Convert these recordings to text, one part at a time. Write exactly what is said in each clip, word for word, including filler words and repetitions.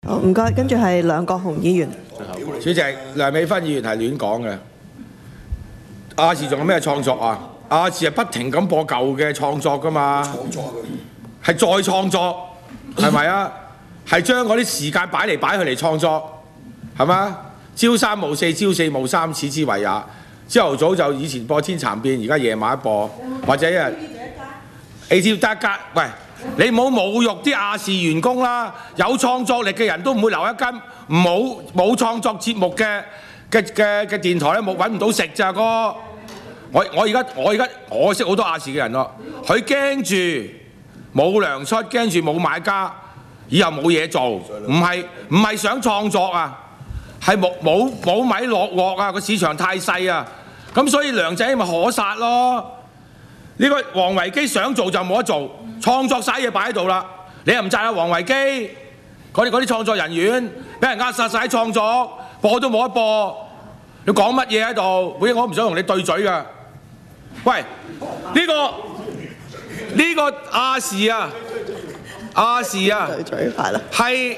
好，唔該，跟住係梁國雄議員。 主席，梁美芬議員係亂講嘅。亞視仲有咩創作啊？亞視係不停咁播舊嘅創作㗎嘛，創作係再創作，係咪啊？係將嗰啲時間擺嚟擺去嚟創作，係嘛？朝三暮四，朝四暮三，此之謂也。朝頭早就以前播天蠶變，而家夜晚播，或者一日 A T V 得一間。喂，你唔好侮辱啲亞視員工啦！有創作力嘅人都唔會留一間冇冇創作節目嘅嘅嘅嘅電台咧，冇揾唔到食咋哥。我我而家我而家我識好多亞視嘅人咯，佢驚住冇糧出，驚住冇買家，以後冇嘢做，唔係唔係想創作啊，係冇冇冇米落鑊啊！個市場太細啊，咁所以梁振英咪可殺咯。呢、這個王維基想做就冇得做，創作晒嘢擺喺度啦，你又唔責下王維基嗰啲嗰啲創作人員，俾人扼殺晒創作，播都冇得播，你講乜嘢喺度？我我唔想同你對嘴㗎。喂，呢、這個呢、這個亞視啊，亞視啊，係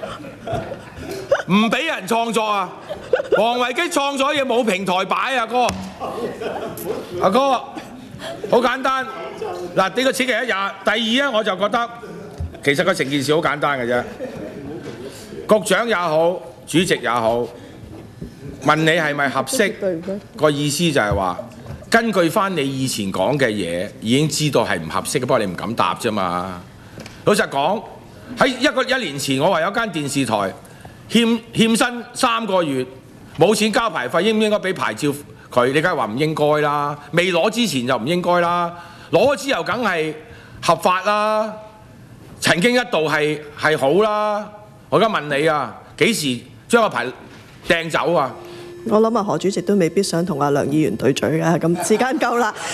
唔俾人創作啊！王維基創作嘢冇平台擺啊，哥，阿哥，好簡單。嗱，呢個此其一也。第二咧，我就覺得其實個成件事好簡單嘅啫。局長也好，主席也好，問你係咪合適，個意思就係話，根據翻你以前講嘅嘢，已經知道係唔合適嘅，不過你唔敢答啫嘛。老實講，喺一個一年前，我話有間電視台欠欠薪三個月，冇錢交牌費，應唔應該俾牌照佢？你梗係話唔應該啦。未攞之前就唔應該啦，攞咗之後梗係合法啦。曾經一度係係好啦。我而家問你啊，幾時將個牌掟走啊？ 我諗啊，何主席都未必想同阿梁議員對嘴嘅，咁時間夠啦。